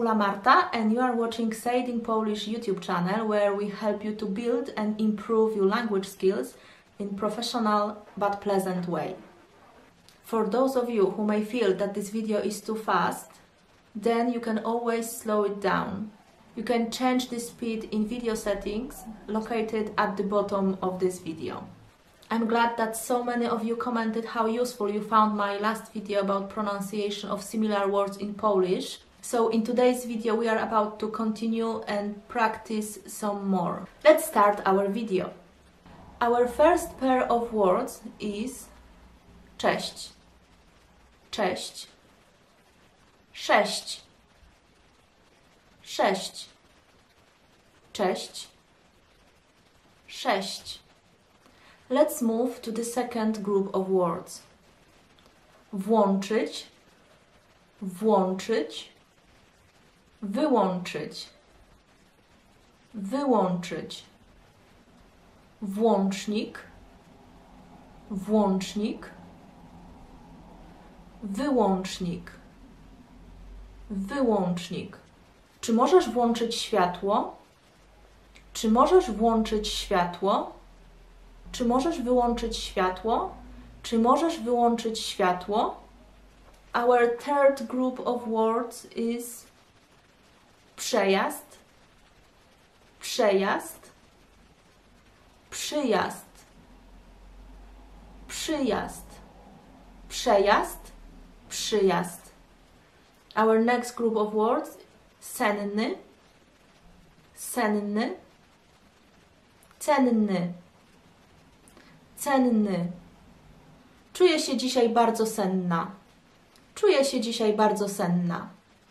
Ula Marta and you are watching Say It in Polish YouTube channel, where we help you to build and improve your language skills in professional but pleasant way. For those of you who may feel that this video is too fast, then you can always slow it down. You can change the speed in video settings located at the bottom of this video. I'm glad that so many of you commented how useful you found my last video about pronunciation of similar words in Polish. So in today's video we are about to continue and practice some more. Let's start our video. Our first pair of words is cześć, cześć, sześć, sześć, cześć, sześć. Let's move to the second group of words. Włączyć, włączyć, wyłączyć, wyłączyć. Włącznik, włącznik, wyłącznik, wyłącznik. Czy możesz włączyć światło? Czy możesz włączyć światło? Czy możesz wyłączyć światło? Czy możesz wyłączyć światło? Our third group of words is przejazd, przejazd, przyjazd, przyjazd, przejazd, przyjazd. Our next group of words, senny, senny, cenny, cenny. Czuję się dzisiaj bardzo senna. Czuję się dzisiaj bardzo senna.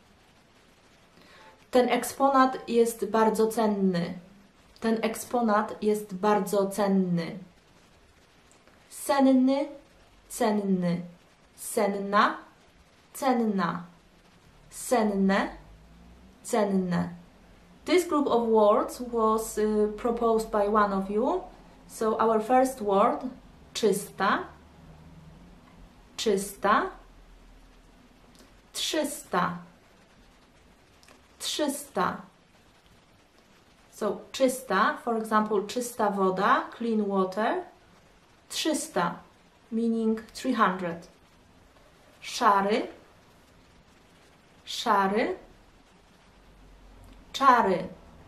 Ten eksponat jest bardzo cenny. Ten eksponat jest bardzo cenny. Senny, cenny. Senna, cenna. Senne, cenne. This group of words was proposed by one of you. So our first word, czysta, czysta, trzysta, trzysta. So czysta, for example, czysta woda, clean water. Trzysta, meaning 300. Szary, szary, czary,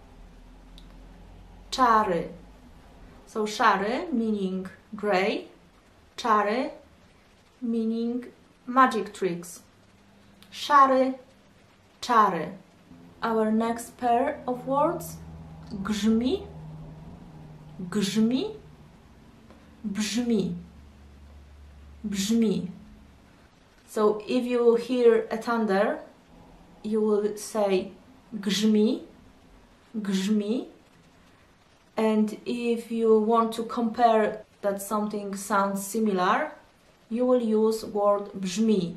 czary. So szary meaning grey, czary meaning magic tricks. Szary, czary. Our next pair of words, grzmi, grzmi, brzmi, brzmi. So if you hear a thunder, you will say grzmi, grzmi. And if you want to compare that something sounds similar, you will use word brzmi,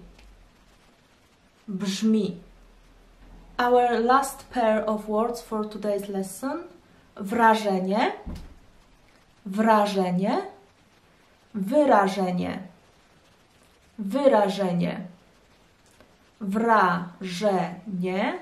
brzmi. Our last pair of words for today's lesson, wrażenie, wrażenie, wyrażenie, wyrażenie, wrażenie,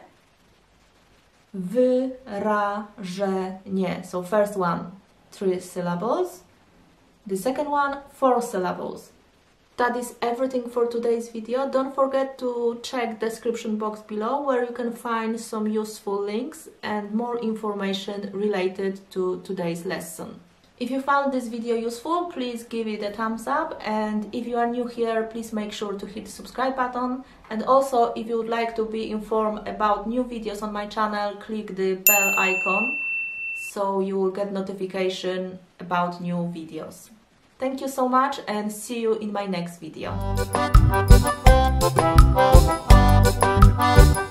wyrażenie. So first one, 3 syllables. The second one, 4 syllables. That is everything for today's video. Don't forget to check the description box below, where you can find some useful links and more information related to today's lesson. If you found this video useful, please give it a thumbs up, and if you are new here, please make sure to hit the subscribe button. And also, if you would like to be informed about new videos on my channel, click the bell icon so you will get notification about new videos. Thank you so much and see you in my next video.